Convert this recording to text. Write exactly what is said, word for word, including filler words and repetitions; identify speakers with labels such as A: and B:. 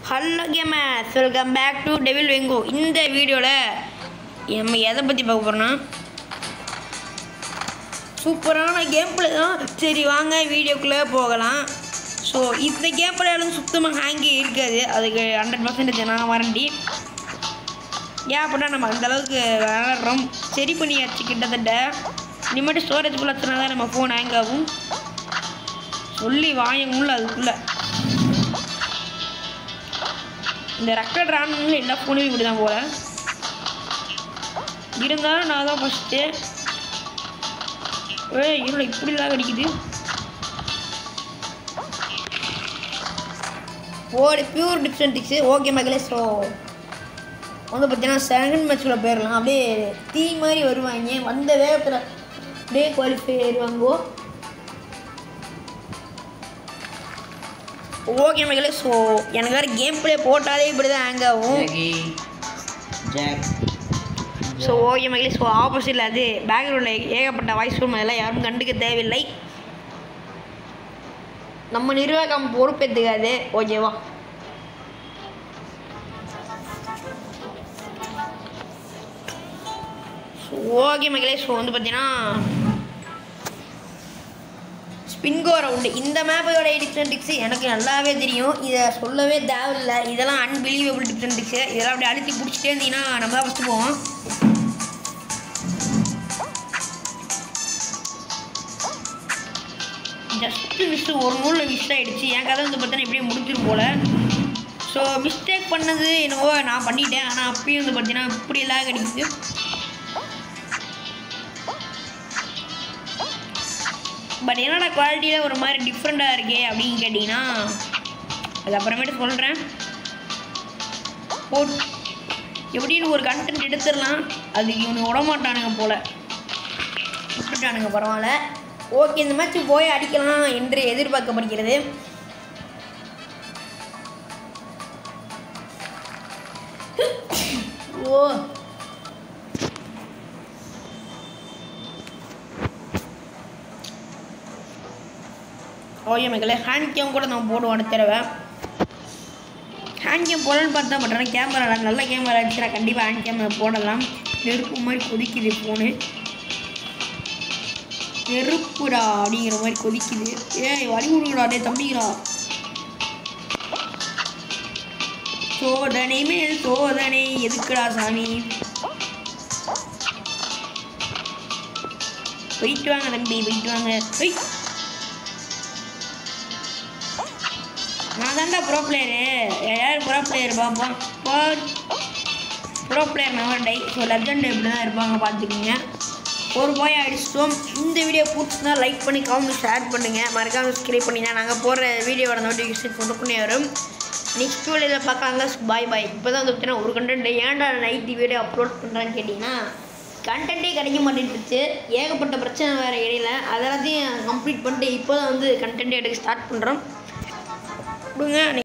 A: Hello gamers, welcome back to Devil வெங்கோ. இந்த வீடியோவில் நம்ம எதை பற்றி பார்க்க போகிறோன்னா சூப்பரான கேம் பிளே தான். சரி வாங்க வீடியோக்குள்ளே போகலாம். ஸோ இந்த கேம் பிளேலும் சுத்தமாக ஹேங்கே இருக்காது, அதுக்கு ஹண்ட்ரட் பர்சன்டேஜ் நான் வாரண்டி. ஏன் அப்படின்னா நம்ம அந்தளவுக்கு விளாட்றோம். சரி பண்ணியாச்சு கிட்டத்தட்ட. இனிமேட்டு ஸ்டோரேஜ் ஃபுல் வச்சுனா தான் நம்ம ஃபோன் ஹேங் ஆகும். சொல்லி வாங்கக்குள்ள அதுக்குள்ளே இந்த ரெக்கார்ட் ராணுன்னு எல்லா ஃபோனுமே இப்படி தான் போல இருந்தாலும் நான் தான் ஃபஸ்ட்டு. ஏ என்னோட இப்படிலாம் கிடைக்குது. ஒரு pure tips and tricks. Okay மகளே, ஸோ வந்து பார்த்தீங்கன்னா செகண்ட் மேட்ச்சில் போயிடலாம். அப்படியே தீ மாதிரி வருவாங்க, வந்த வேகத்தில் அப்படியே குவாலிஃபை ஆயிடுவாங்கோ. ஓகே மகளே, ஸோ எனக்கு வேறு கேம் பிளே போட்டாலே இப்படி தான் ஹேங் ஆகும். ஸோ ஓகே மகளே, ஸோ ஆப்போசிட்டில் அது பேக்ரவுண்டில் ஏகப்பட்ட வாய்ஸ் ரூம் அதெல்லாம் யாரும் கண்டுக்க தேவையில்லை. நம்ம நிர்வாகம் பொறுப்பேற்றுக்காது. ஓகேவா? ஓகே மகளே, ஸோ வந்து பார்த்தீங்கன்னா ஸ்பின்கோ ரவுண்டு. இந்த மேப்போட டிப்ஸ் அண்ட் டிக்ஸு எனக்கு நல்லாவே தெரியும், இதை சொல்லவே தேவையில்லை. இதெல்லாம் அன்பிலீவபிள் டிப்ஸ் அண்ட் டிக்ஸு. இதெல்லாம் அப்படி அழுத்தி பிடிச்சிட்டே இருந்தீங்கன்னா நம்ம தான் ஃபஸ்ட்டு போவோம். ஜஸ்ட்டு மிஸ்ஸு ஒரு நூலில் மிஸ் ஆகிடுச்சு. என் கதை வந்து பார்த்தீங்கன்னா இப்படியே முடிஞ்சிடும் போல். ஸோ மிஸ்டேக் பண்ணது என்னவோ நான் பண்ணிட்டேன், ஆனால் அப்பயும் வந்து பார்த்தீங்கன்னா இப்படி எல்லாம் கிடைக்குது. பட் என்னோட குவாலிட்டியில் ஒரு மாதிரி டிஃப்ரெண்ட்டாக இருக்கே அப்படின்னு கேட்டிங்கன்னா அது அப்புறமேட்டு சொல்கிறேன். ஓ எப்படின்னு ஒரு கண்டென்ட் எடுத்துடலாம், அதுக்கு இவனுக்கு விடமாட்டானுங்க போல், விட்டுட்டானுங்க. பரவாயில்ல. ஓகே, இந்த மேட்ச்சு போய் அடிக்கலாம் என்று எதிர்பார்க்கப்படுகிறது. ஓ ஓகே மக்களே, ஹேண்ட் கேம் கூட நம்ம போடுவோம் அடுத்த தடவை. ஹேண்ட் கேம் போடலான்னு பார்த்தா பட் ஆனால் கேமரா நல்ல கேமரா இருந்துச்சுன்னா கண்டிப்பாக ஹேண்ட் கேம் போடலாம். நெருப்பு மாதிரி கொதிக்குது ஃபோனு, நெருப்புடா அப்படிங்கிற மாதிரி கொதிக்குது. ஏய் வழி விடுங்கடா, டே தம்பிங்களா. சோதனை மேல் சோதனை எதுக்குடா சாமி. போயிட்டு வாங்க தம்பி, போயிட்டு வாங்க. போய் நான் தான்டா ப்ரோ பிளேயரு. யார் ப்ரோ பிளேயர் பார்ப்போம். Pro player never die. So legend இப்படி தான் இருப்பாங்க, பார்த்துக்கிங்க. ஒரு போய் அடிச்சிட்டோம். இந்த வீடியோ பிடிச்சிருந்தா லைக் பண்ணி கமெண்ட் ஷேர் பண்ணுங்கள். மறக்காமல் சப்ஸ்கிரைப் பண்ணிங்கன்னா நாங்கள் போகிற வீடியோவோட நோட்டிஃபிகேஷன் கொண்டு வரும். நெக்ஸ்ட் வீடியோவில் பார்க்காங்க. பாய் பாய். இப்போ தான் வந்து பார்த்தீங்கன்னா ஒரு கண்டென்ட் ஏன்டா நைட்டு வீடியோ அப்லோட் பண்ணுறான்னு கேட்டிங்கன்னா கண்டென்ட்டே கிடைக்க மாட்டேன்ட்டுருச்சு. ஏகப்பட்ட பிரச்சனை வேறு இடையில அதெல்லாத்தையும் கம்ப்ளீட் பண்ணிட்டு இப்போ தான் வந்து கண்டென்ட் எடுக்க ஸ்டார்ட் பண்ணுறோம். கொடுங்க.